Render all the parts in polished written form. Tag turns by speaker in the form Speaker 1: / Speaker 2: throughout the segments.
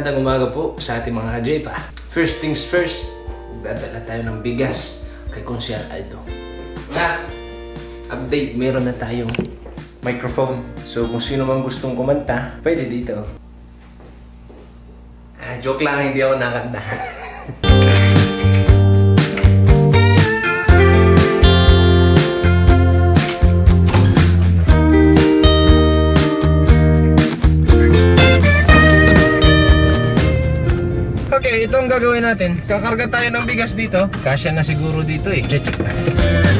Speaker 1: Magandang umaga po sa ating mga ka-J-Pa. First things first, dadala tayo ng bigas kay Konsyal Aldo. Na, update, meron na tayong microphone. So kung sino mang gustong kumanta, pwede dito. Joke lang, hindi ako nakanta. Okay, ito ang gagawin natin. Kakarga tayo ng bigas dito. Kasya na siguro dito eh. Check natin.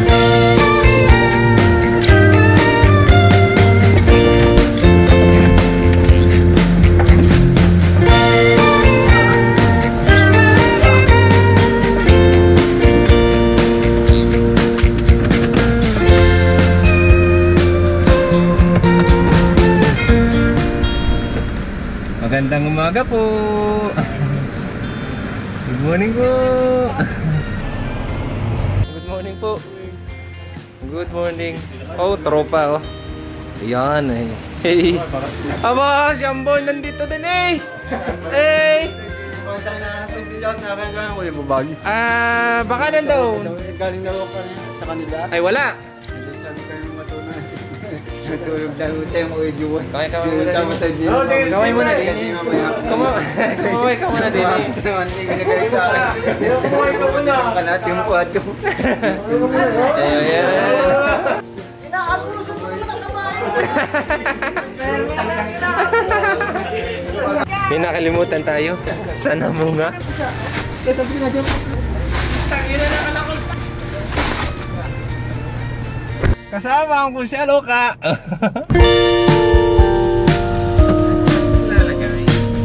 Speaker 1: Magandang umaga po. Good morning po. Good morning po. Good morning. Oh, tropa oh. Ayan eh. Hey. Aba, si Ambon nandito din eh. Hey. Baka nandoon.
Speaker 2: Galing daw sa kanila.
Speaker 1: Ay wala.
Speaker 2: Sabi kayo matunan. Natulog daw tayo mga idiwan.
Speaker 1: Kaway muna din. Kaway ka muna din.
Speaker 2: Hindi ko nagalit sa akin. Kaway ka muna. Kanating po ato.
Speaker 1: Ayan. May nakalimutan tayo. Sana mo nga. Kasama ang Konsyal Oka. Lalagay.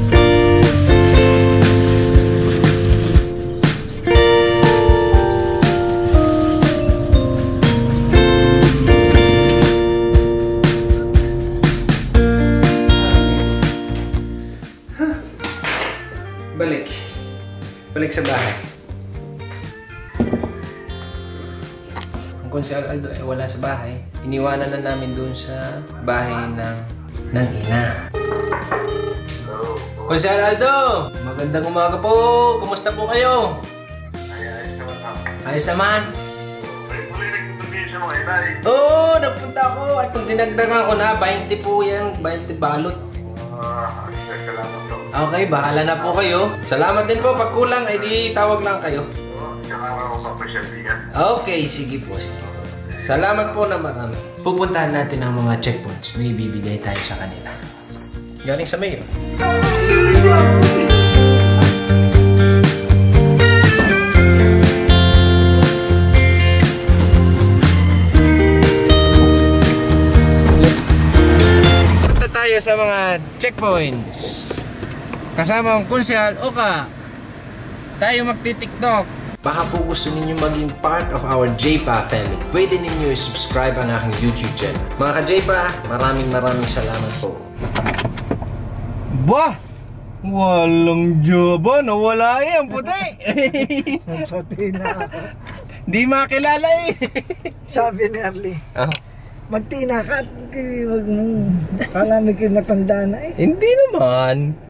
Speaker 1: Balik sa bahay. Konsyal Aldo ay wala sa bahay. Iniwanan na namin doon sa bahay ng ina. Konsyal Aldo! Magandang umaga po! Kumusta po kayo? Ayos naman. Oo, nagpunta ako at dinagdagan ko na 20 po yan, 20 balot. Okay, bahala na po kayo. Salamat din po. Pag kulang ay di tawag lang kayo. Okay, sige po. Sige. Salamat po na marami. Pupuntahan natin ang mga checkpoints. May bibigay tayo sa kanila. Galing sa mayor. Punta tayo sa mga checkpoints. Kasama ang Konsyal Oka. Tayo magti-TikTok. Baka po gusto ninyo maging part of our J-Pa family. Pwede ninyo i-subscribe ang aking YouTube channel. Mga ka-J-Pa, maraming salamat po. Bah! Walang joba. Nawala yan, puti.
Speaker 2: Puti na ako.
Speaker 1: Di makilala eh.
Speaker 2: Sabi ni Arlie. Magtina ka at alam mo kayo matanda na eh.
Speaker 1: Hindi naman.